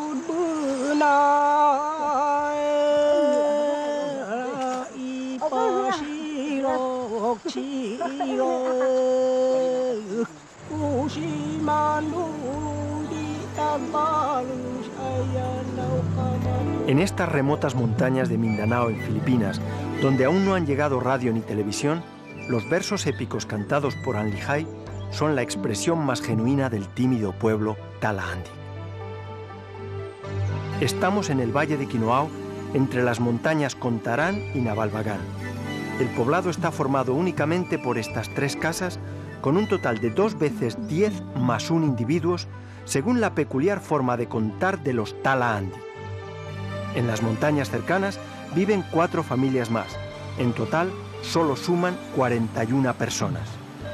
En estas remotas montañas de Mindanao, en Filipinas, donde aún no han llegado radio ni televisión, los versos épicos cantados por Anlihay son la expresión más genuina del tímido pueblo Tala Andik. Estamos en el valle de Quinoao, entre las montañas Contarán y Navalbagán. El poblado está formado únicamente por estas 3 casas, con un total de 2 veces 10 más 1 individuos, según la peculiar forma de contar de los Tala Andik. En las montañas cercanas viven 4 familias más. En total, solo suman 41 personas.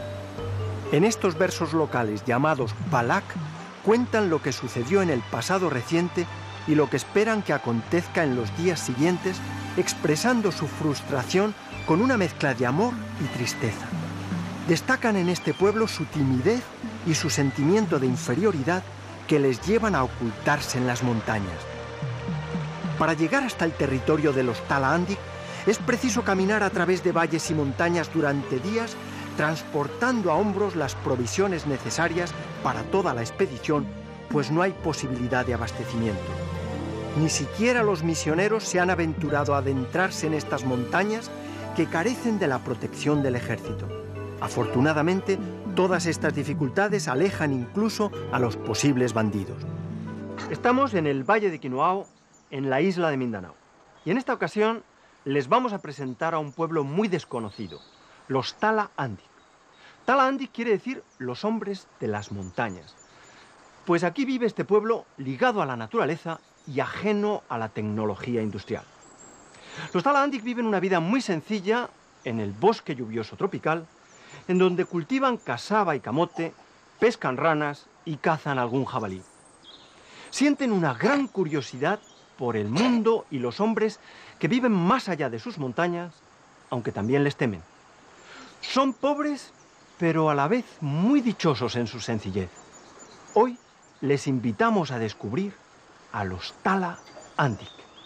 En estos versos locales llamados Palak, cuentan lo que sucedió en el pasado reciente y lo que esperan que acontezca en los días siguientes, expresando su frustración con una mezcla de amor y tristeza. Destacan en este pueblo su timidez y su sentimiento de inferioridad que les llevan a ocultarse en las montañas. Para llegar hasta el territorio de los Tala Andik es preciso caminar a través de valles y montañas durante días, transportando a hombros las provisiones necesarias para toda la expedición, pues no hay posibilidad de abastecimiento. Ni siquiera los misioneros se han aventurado a adentrarse en estas montañas que carecen de la protección del ejército. Afortunadamente, todas estas dificultades alejan incluso a los posibles bandidos. Estamos en el Valle de Quinoao, en la isla de Mindanao. Y en esta ocasión les vamos a presentar a un pueblo muy desconocido, los Tala Andik. Tala Andik quiere decir los hombres de las montañas. Pues aquí vive este pueblo ligado a la naturaleza y ajeno a la tecnología industrial. Los Tala Andik viven una vida muy sencilla en el bosque lluvioso tropical, en donde cultivan casaba y camote, pescan ranas y cazan algún jabalí. Sienten una gran curiosidad por el mundo y los hombres que viven más allá de sus montañas, aunque también les temen. Son pobres, pero a la vez muy dichosos en su sencillez. Hoy les invitamos a descubrir a los Tala Andik.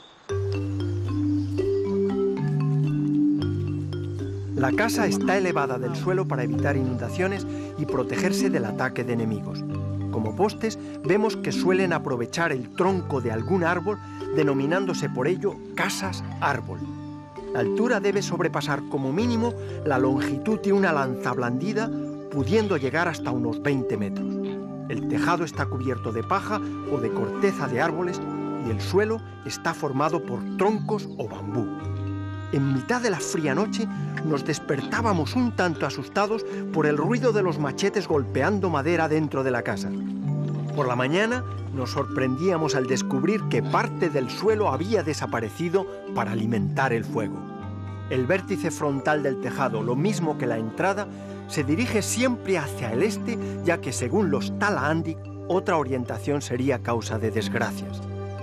La casa está elevada del suelo para evitar inundaciones y protegerse del ataque de enemigos. Como postes, vemos que suelen aprovechar el tronco de algún árbol, denominándose por ello casas árbol. La altura debe sobrepasar como mínimo la longitud de una lanza blandida, pudiendo llegar hasta unos 20 metros. El tejado está cubierto de paja o de corteza de árboles y el suelo está formado por troncos o bambú. En mitad de la fría noche nos despertábamos un tanto asustados por el ruido de los machetes golpeando madera dentro de la casa. Por la mañana nos sorprendíamos al descubrir que parte del suelo había desaparecido para alimentar el fuego. El vértice frontal del tejado, lo mismo que la entrada, se dirige siempre hacia el este, ya que según los Tala Andik, otra orientación sería causa de desgracias.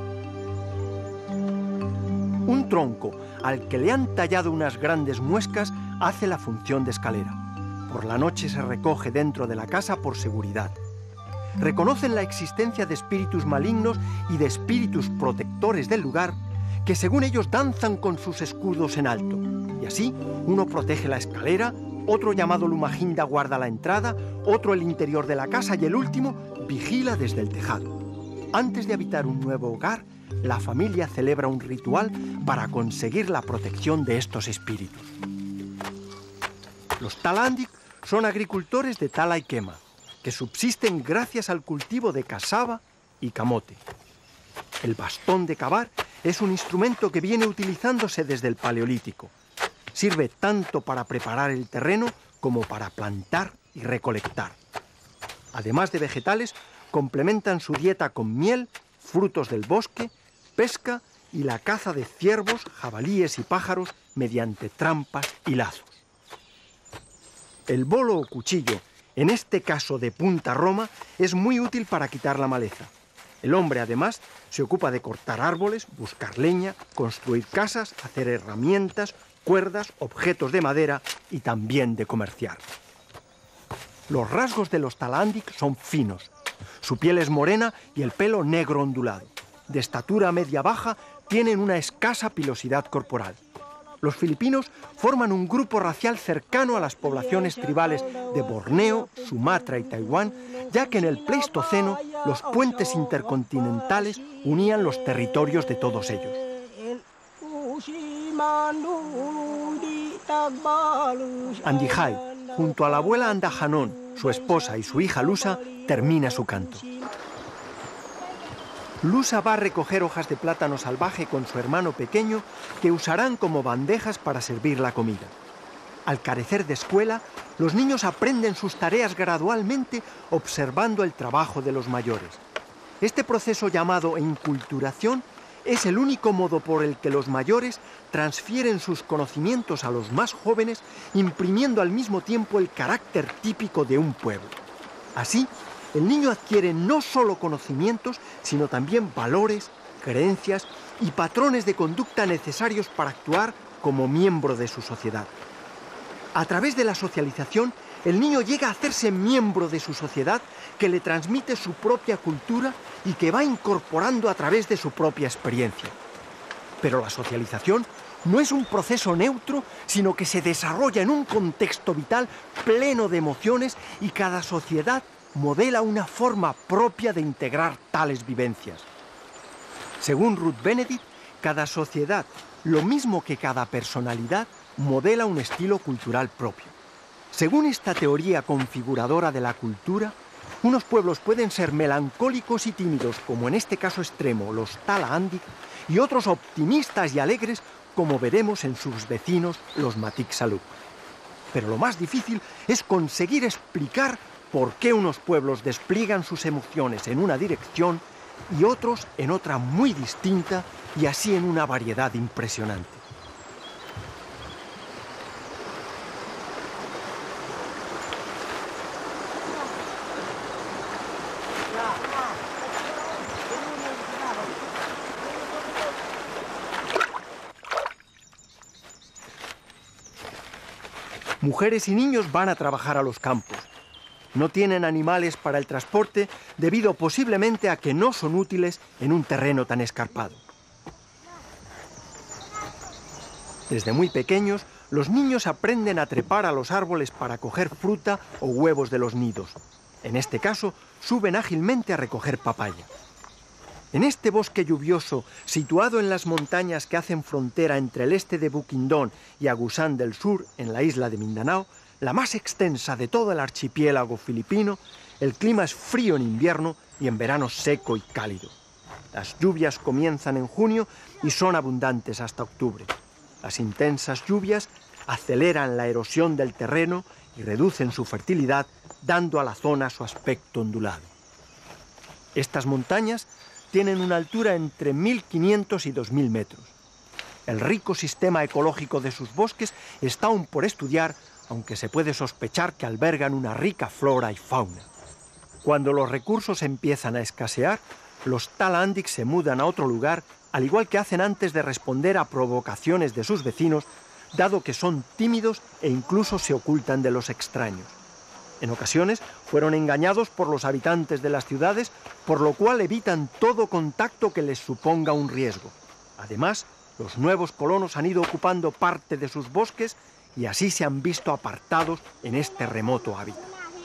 Un tronco al que le han tallado unas grandes muescas hace la función de escalera. Por la noche se recoge dentro de la casa por seguridad. Reconocen la existencia de espíritus malignos y de espíritus protectores del lugar que según ellos danzan con sus escudos en alto. Y así uno protege la escalera, otro llamado Lumaginda guarda la entrada, otro el interior de la casa y el último vigila desde el tejado. Antes de habitar un nuevo hogar, la familia celebra un ritual para conseguir la protección de estos espíritus. Los Tala Andik son agricultores de tala y quema, que subsisten gracias al cultivo de casaba y camote. El bastón de cavar es un instrumento que viene utilizándose desde el Paleolítico. Sirve tanto para preparar el terreno como para plantar y recolectar. Además de vegetales, complementan su dieta con miel, frutos del bosque, pesca y la caza de ciervos, jabalíes y pájaros mediante trampas y lazos. El bolo o cuchillo, en este caso de punta roma, es muy útil para quitar la maleza. El hombre, además, se ocupa de cortar árboles, buscar leña, construir casas, hacer herramientas, cuerdas, objetos de madera y también de comerciar. Los rasgos de los Tala Andik son finos. Su piel es morena y el pelo negro ondulado. de estatura media-baja, tienen una escasa pilosidad corporal. Los filipinos forman un grupo racial cercano a las poblaciones tribales de Borneo, Sumatra y Taiwán, ya que en el Pleistoceno los puentes intercontinentales unían los territorios de todos ellos. Andihai, junto a la abuela Andajanón, su esposa y su hija Lusa, termina su canto. Lusa va a recoger hojas de plátano salvaje con su hermano pequeño que usarán como bandejas para servir la comida. Al carecer de escuela, los niños aprenden sus tareas gradualmente observando el trabajo de los mayores. Este proceso llamado enculturación es el único modo por el que los mayores transfieren sus conocimientos a los más jóvenes, imprimiendo al mismo tiempo el carácter típico de un pueblo. Así, el niño adquiere no solo conocimientos, sino también valores, creencias y patrones de conducta necesarios para actuar como miembro de su sociedad. A través de la socialización, el niño llega a hacerse miembro de su sociedad que le transmite su propia cultura y que va incorporando a través de su propia experiencia. Pero la socialización no es un proceso neutro, sino que se desarrolla en un contexto vital pleno de emociones y cada sociedad modela una forma propia de integrar tales vivencias. Según Ruth Benedict, cada sociedad, lo mismo que cada personalidad, modela un estilo cultural propio. Según esta teoría configuradora de la cultura, unos pueblos pueden ser melancólicos y tímidos, como en este caso extremo los Tala Andic, y otros optimistas y alegres, como veremos en sus vecinos los Matik Saluk. Pero lo más difícil es conseguir explicar por qué unos pueblos despliegan sus emociones en una dirección y otros en otra muy distinta, y así en una variedad impresionante. Mujeres y niños van a trabajar a los campos. No tienen animales para el transporte debido posiblemente a que no son útiles en un terreno tan escarpado. Desde muy pequeños, los niños aprenden a trepar a los árboles para coger fruta o huevos de los nidos. En este caso, suben ágilmente a recoger papaya. En este bosque lluvioso, situado en las montañas que hacen frontera entre el este de Bukidnon y Agusan del sur, en la isla de Mindanao, la más extensa de todo el archipiélago filipino, el clima es frío en invierno y en verano seco y cálido. Las lluvias comienzan en junio y son abundantes hasta octubre. Las intensas lluvias aceleran la erosión del terreno y reducen su fertilidad, dando a la zona su aspecto ondulado. Estas montañas tienen una altura entre 1.500 y 2.000 metros. El rico sistema ecológico de sus bosques está aún por estudiar, aunque se puede sospechar que albergan una rica flora y fauna. Cuando los recursos empiezan a escasear, los Tala Andic se mudan a otro lugar, al igual que hacen antes de responder a provocaciones de sus vecinos, dado que son tímidos e incluso se ocultan de los extraños. En ocasiones fueron engañados por los habitantes de las ciudades, por lo cual evitan todo contacto que les suponga un riesgo. Además, los nuevos colonos han ido ocupando parte de sus bosques y así se han visto apartados en este remoto hábitat.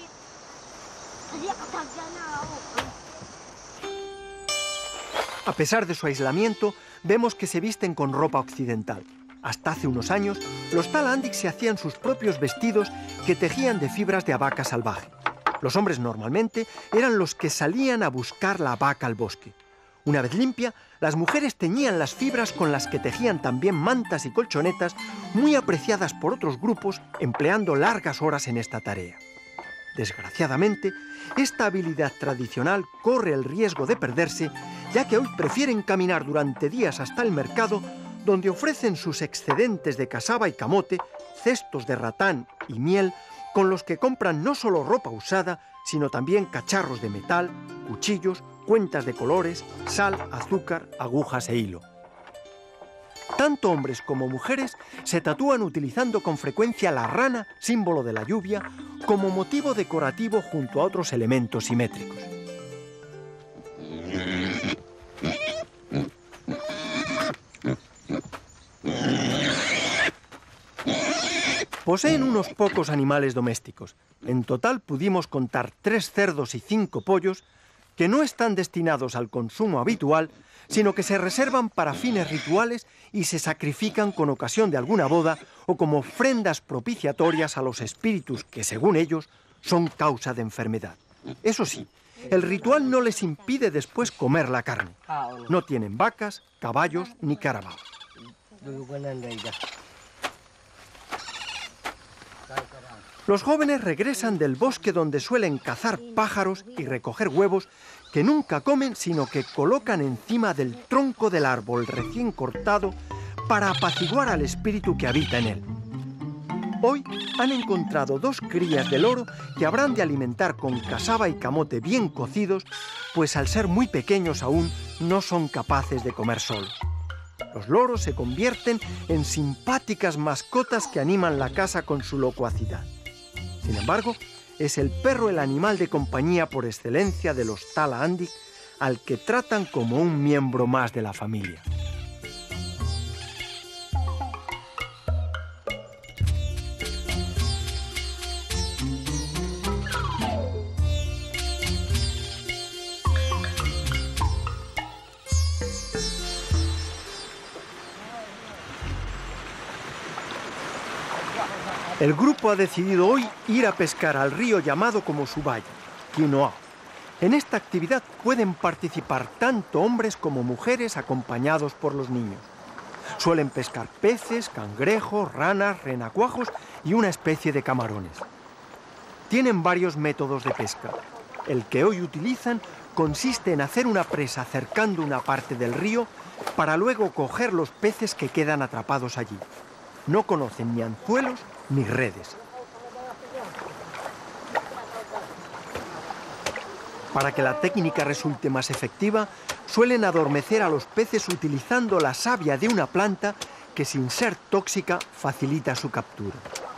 A pesar de su aislamiento, vemos que se visten con ropa occidental. Hasta hace unos años, los Tala Andic se hacían sus propios vestidos que tejían de fibras de abaca salvaje. Los hombres normalmente eran los que salían a buscar la abaca al bosque. Una vez limpia, las mujeres teñían las fibras con las que tejían también mantas y colchonetas, muy apreciadas por otros grupos, empleando largas horas en esta tarea. Desgraciadamente, esta habilidad tradicional corre el riesgo de perderse, ya que hoy prefieren caminar durante días hasta el mercado, donde ofrecen sus excedentes de casaba y camote, cestos de ratán y miel, con los que compran no solo ropa usada, sino también cacharros de metal, cuchillos, cuentas de colores, sal, azúcar, agujas e hilo. Tanto hombres como mujeres se tatúan utilizando con frecuencia la rana, símbolo de la lluvia, como motivo decorativo junto a otros elementos simétricos. Poseen unos pocos animales domésticos. En total pudimos contar 3 cerdos y 5 pollos que no están destinados al consumo habitual, sino que se reservan para fines rituales y se sacrifican con ocasión de alguna boda o como ofrendas propiciatorias a los espíritus que, según ellos, son causa de enfermedad. Eso sí, el ritual no les impide después comer la carne. No tienen vacas, caballos ni carabaos. Los jóvenes regresan del bosque donde suelen cazar pájaros y recoger huevos que nunca comen, sino que colocan encima del tronco del árbol recién cortado para apaciguar al espíritu que habita en él. Hoy han encontrado 2 crías de loro que habrán de alimentar con casaba y camote bien cocidos, pues al ser muy pequeños aún no son capaces de comer solos. Los loros se convierten en simpáticas mascotas que animan la casa con su locuacidad. Sin embargo, es el perro el animal de compañía por excelencia de los Tala Andik, al que tratan como un miembro más de la familia. El grupo ha decidido hoy ir a pescar al río llamado como su valle, Quinoa. En esta actividad pueden participar tanto hombres como mujeres acompañados por los niños. Suelen pescar peces, cangrejos, ranas, renacuajos y una especie de camarones. Tienen varios métodos de pesca. El que hoy utilizan consiste en hacer una presa cercando una parte del río para luego coger los peces que quedan atrapados allí. No conocen ni anzuelos ni redes. Para que la técnica resulte más efectiva, suelen adormecer a los peces utilizando la savia de una planta que, sin ser tóxica, facilita su captura.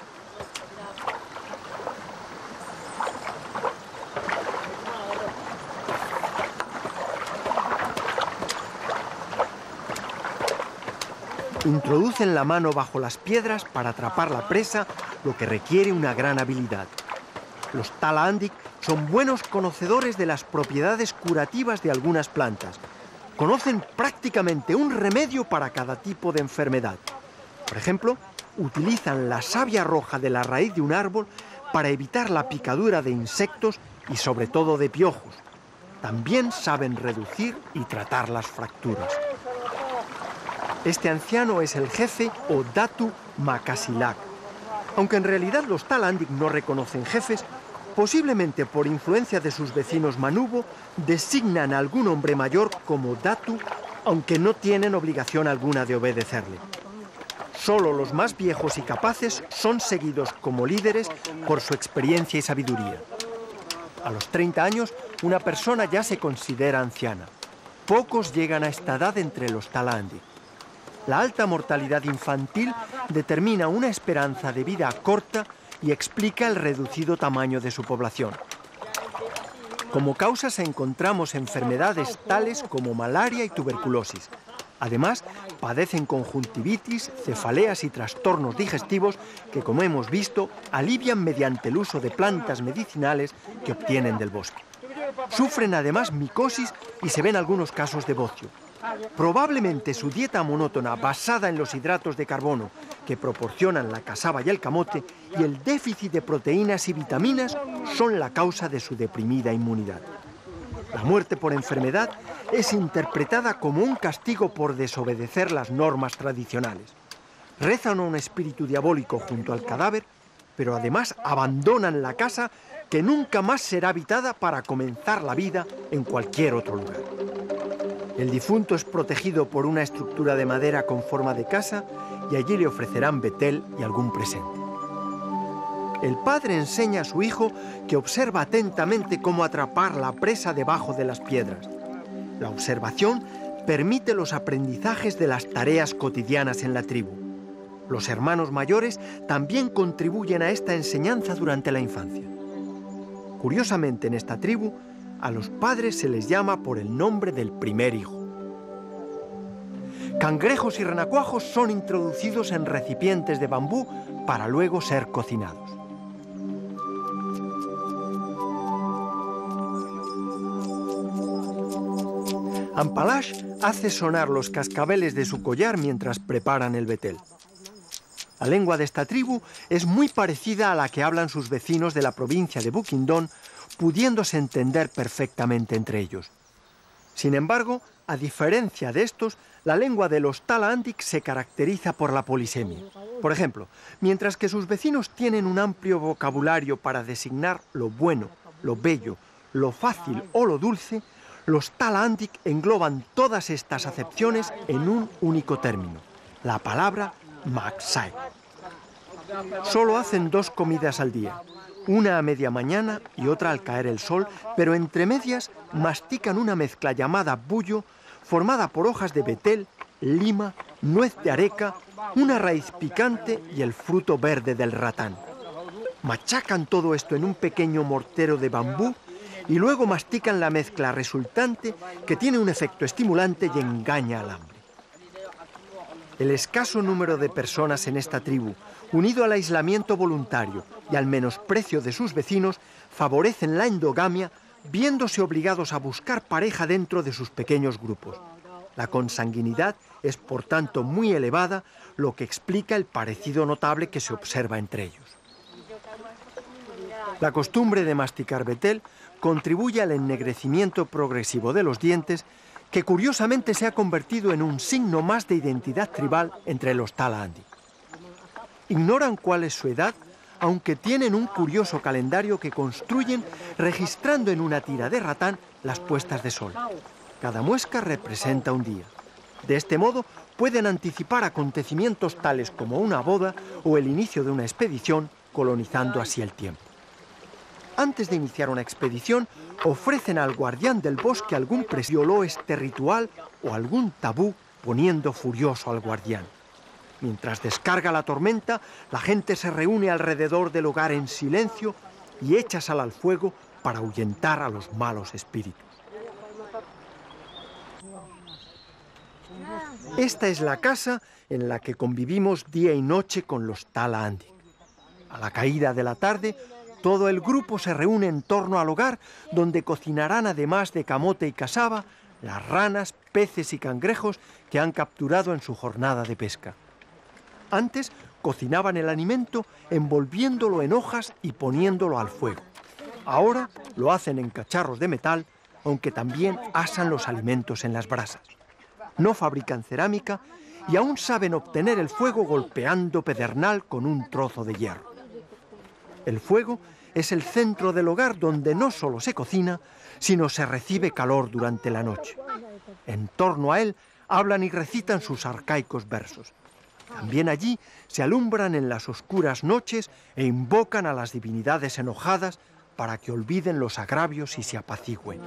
Introducen la mano bajo las piedras para atrapar la presa, lo que requiere una gran habilidad. Los Tala Andik son buenos conocedores de las propiedades curativas de algunas plantas. Conocen prácticamente un remedio para cada tipo de enfermedad. Por ejemplo, utilizan la savia roja de la raíz de un árbol para evitar la picadura de insectos y sobre todo de piojos. También saben reducir y tratar las fracturas. Este anciano es el jefe o Datu Makasilak. Aunque en realidad los Tala Andik no reconocen jefes, posiblemente por influencia de sus vecinos Manubo, designan a algún hombre mayor como Datu, aunque no tienen obligación alguna de obedecerle. Solo los más viejos y capaces son seguidos como líderes por su experiencia y sabiduría. A los 30 años, una persona ya se considera anciana. Pocos llegan a esta edad entre los Tala Andik. La alta mortalidad infantil determina una esperanza de vida corta y explica el reducido tamaño de su población. Como causas encontramos enfermedades tales como malaria y tuberculosis. Además, padecen conjuntivitis, cefaleas y trastornos digestivos que, como hemos visto, alivian mediante el uso de plantas medicinales que obtienen del bosque. Sufren además micosis y se ven algunos casos de bocio. Probablemente su dieta monótona basada en los hidratos de carbono que proporcionan la casaba y el camote y el déficit de proteínas y vitaminas son la causa de su deprimida inmunidad. La muerte por enfermedad es interpretada como un castigo por desobedecer las normas tradicionales. Rezan a un espíritu diabólico junto al cadáver, pero además abandonan la casa que nunca más será habitada para comenzar la vida en cualquier otro lugar. El difunto es protegido por una estructura de madera con forma de casa y allí le ofrecerán betel y algún presente. El padre enseña a su hijo que observa atentamente cómo atrapar la presa debajo de las piedras. La observación permite los aprendizajes de las tareas cotidianas en la tribu. Los hermanos mayores también contribuyen a esta enseñanza durante la infancia. Curiosamente, en esta tribu, a los padres se les llama por el nombre del primer hijo. Cangrejos y renacuajos son introducidos en recipientes de bambú para luego ser cocinados. Ampalash hace sonar los cascabeles de su collar mientras preparan el betel. La lengua de esta tribu es muy parecida a la que hablan sus vecinos de la provincia de Bukidnon, pudiéndose entender perfectamente entre ellos. Sin embargo, a diferencia de estos, la lengua de los Tala Andik se caracteriza por la polisemia. Por ejemplo, mientras que sus vecinos tienen un amplio vocabulario para designar lo bueno, lo bello, lo fácil o lo dulce, los Tala Andik engloban todas estas acepciones en un único término, la palabra Maksai. Solo hacen 2 comidas al día, una a media mañana y otra al caer el sol, pero entre medias mastican una mezcla llamada bullo, formada por hojas de betel, lima, nuez de areca, una raíz picante y el fruto verde del ratán. Machacan todo esto en un pequeño mortero de bambú y luego mastican la mezcla resultante, que tiene un efecto estimulante y engaña al hambre. El escaso número de personas en esta tribu, unido al aislamiento voluntario y al menosprecio de sus vecinos, favorecen la endogamia, viéndose obligados a buscar pareja dentro de sus pequeños grupos. La consanguinidad es, por tanto, muy elevada, lo que explica el parecido notable que se observa entre ellos. La costumbre de masticar betel contribuye al ennegrecimiento progresivo de los dientes, que curiosamente se ha convertido en un signo más de identidad tribal entre los Tala Andik. Ignoran cuál es su edad, aunque tienen un curioso calendario que construyen registrando en una tira de ratán las puestas de sol. Cada muesca representa un día. De este modo pueden anticipar acontecimientos tales como una boda o el inicio de una expedición, colonizando así el tiempo. Antes de iniciar una expedición, ofrecen al guardián del bosque algún violó este ritual o algún tabú, poniendo furioso al guardián. Mientras descarga la tormenta, la gente se reúne alrededor del hogar en silencio y echa sal al fuego para ahuyentar a los malos espíritus. Esta es la casa en la que convivimos día y noche con los Tala Andik. A la caída de la tarde, todo el grupo se reúne en torno al hogar, donde cocinarán, además de camote y casaba, las ranas, peces y cangrejos que han capturado en su jornada de pesca. Antes cocinaban el alimento envolviéndolo en hojas y poniéndolo al fuego. Ahora lo hacen en cacharros de metal, aunque también asan los alimentos en las brasas. No fabrican cerámica y aún saben obtener el fuego golpeando pedernal con un trozo de hierro. El fuego es el centro del hogar, donde no solo se cocina, sino se recibe calor durante la noche. En torno a él hablan y recitan sus arcaicos versos. También allí se alumbran en las oscuras noches e invocan a las divinidades enojadas para que olviden los agravios y se apacigüen.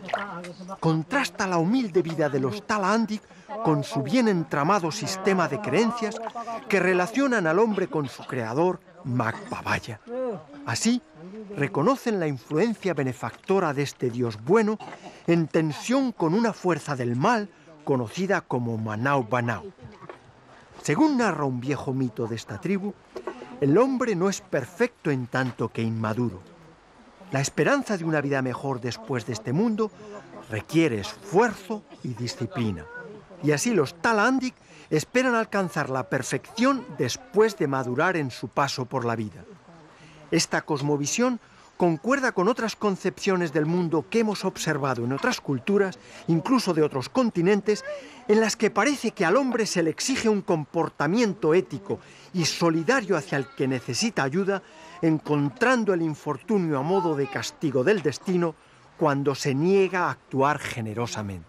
Contrasta la humilde vida de los Tala Andik con su bien entramado sistema de creencias que relacionan al hombre con su creador, Magpabaya. Así, reconocen la influencia benefactora de este Dios bueno en tensión con una fuerza del mal conocida como Manau Banau. Según narra un viejo mito de esta tribu, el hombre no es perfecto en tanto que inmaduro. La esperanza de una vida mejor después de este mundo requiere esfuerzo y disciplina. Y así los Tala Andik esperan alcanzar la perfección después de madurar en su paso por la vida. Esta cosmovisión concuerda con otras concepciones del mundo que hemos observado en otras culturas, incluso de otros continentes, en las que parece que al hombre se le exige un comportamiento ético y solidario hacia el que necesita ayuda, encontrando el infortunio a modo de castigo del destino cuando se niega a actuar generosamente.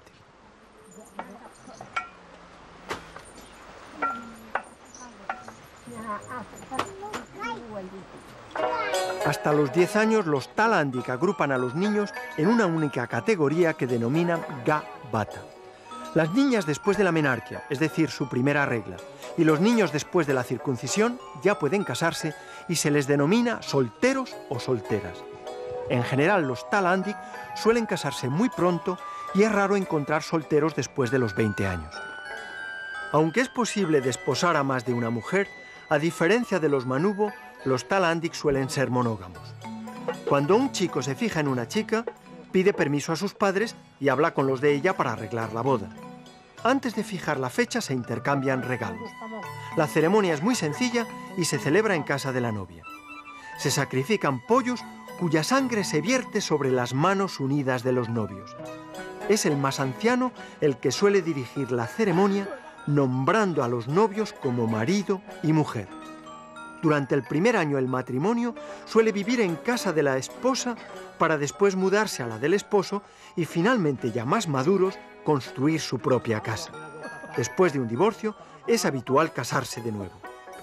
Hasta los 10 años, los Tala Andik agrupan a los niños en una única categoría que denominan Ga Bata. Las niñas después de la menarquia, es decir, su primera regla, y los niños después de la circuncisión ya pueden casarse y se les denomina solteros o solteras. En general, los Tala Andik suelen casarse muy pronto y es raro encontrar solteros después de los 20 años. Aunque es posible desposar a más de una mujer, a diferencia de los manubo, los talandic suelen ser monógamos. Cuando un chico se fija en una chica, pide permiso a sus padres y habla con los de ella para arreglar la boda. Antes de fijar la fecha se intercambian regalos. La ceremonia es muy sencilla y se celebra en casa de la novia. Se sacrifican pollos cuya sangre se vierte sobre las manos unidas de los novios. Es el más anciano el que suele dirigir la ceremonia, nombrando a los novios como marido y mujer. Durante el primer año el matrimonio suele vivir en casa de la esposa para después mudarse a la del esposo y finalmente, ya más maduros, construir su propia casa. Después de un divorcio, es habitual casarse de nuevo.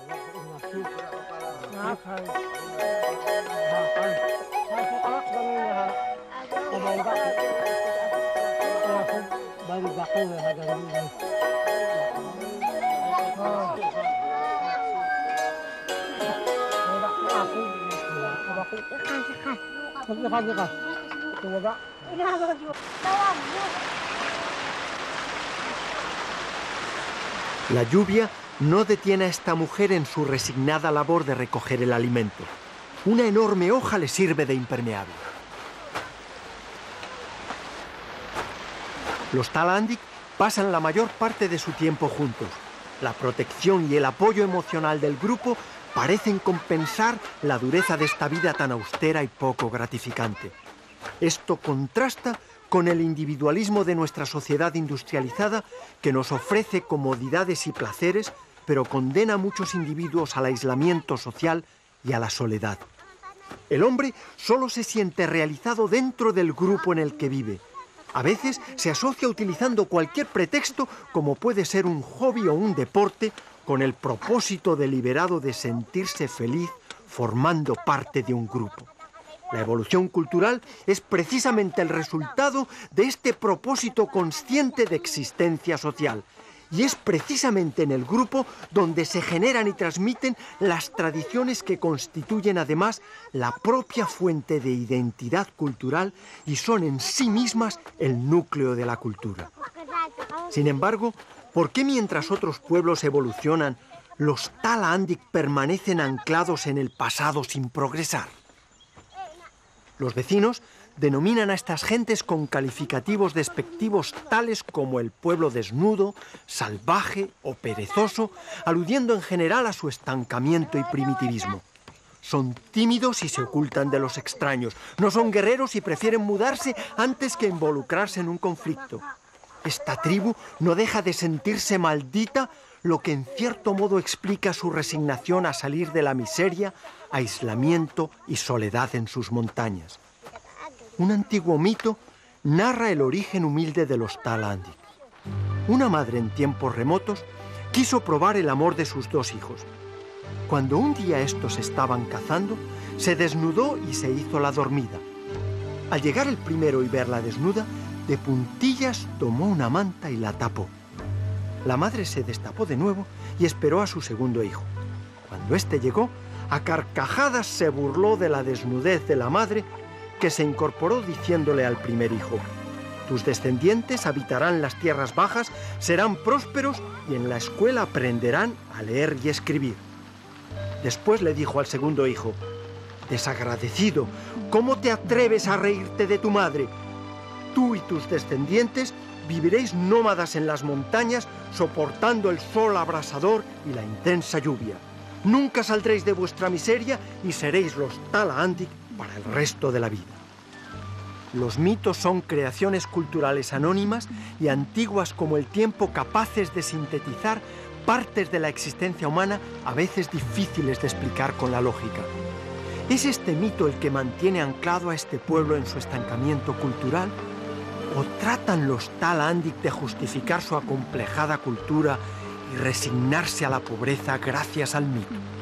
La lluvia no detiene a esta mujer en su resignada labor de recoger el alimento. Una enorme hoja le sirve de impermeable. Los talandic pasan la mayor parte de su tiempo juntos. La protección y el apoyo emocional del grupo parecen compensar la dureza de esta vida tan austera y poco gratificante. Esto contrasta con el individualismo de nuestra sociedad industrializada que nos ofrece comodidades y placeres, pero condena a muchos individuos al aislamiento social y a la soledad. El hombre solo se siente realizado dentro del grupo en el que vive. A veces se asocia utilizando cualquier pretexto, como puede ser un hobby o un deporte, con el propósito deliberado de sentirse feliz formando parte de un grupo. La evolución cultural es precisamente el resultado de este propósito consciente de existencia social. Y es precisamente en el grupo donde se generan y transmiten las tradiciones que constituyen además la propia fuente de identidad cultural y son en sí mismas el núcleo de la cultura. Sin embargo, ¿por qué mientras otros pueblos evolucionan, los talandic permanecen anclados en el pasado sin progresar? Los vecinos denominan a estas gentes con calificativos despectivos tales como el pueblo desnudo, salvaje o perezoso, aludiendo en general a su estancamiento y primitivismo. Son tímidos y se ocultan de los extraños. No son guerreros y prefieren mudarse antes que involucrarse en un conflicto. Esta tribu no deja de sentirse maldita, lo que en cierto modo explica su resignación a salir de la miseria, aislamiento y soledad en sus montañas. Un antiguo mito narra el origen humilde de los talandic. Una madre en tiempos remotos quiso probar el amor de sus dos hijos. Cuando un día estos estaban cazando, se desnudó y se hizo la dormida. Al llegar el primero y verla desnuda, de puntillas tomó una manta y la tapó. La madre se destapó de nuevo y esperó a su segundo hijo. Cuando éste llegó, a carcajadas se burló de la desnudez de la madre, que se incorporó diciéndole al primer hijo: «Tus descendientes habitarán las tierras bajas, serán prósperos y en la escuela aprenderán a leer y escribir». Después le dijo al segundo hijo: «Desagradecido, ¿cómo te atreves a reírte de tu madre? Tú y tus descendientes viviréis nómadas en las montañas, soportando el sol abrasador y la intensa lluvia. Nunca saldréis de vuestra miseria y seréis los talandic para el resto de la vida». Los mitos son creaciones culturales anónimas y antiguas como el tiempo, capaces de sintetizar partes de la existencia humana a veces difíciles de explicar con la lógica. ¿Es este mito el que mantiene anclado a este pueblo en su estancamiento cultural? ¿O tratan los talandic de justificar su acomplejada cultura y resignarse a la pobreza gracias al mito?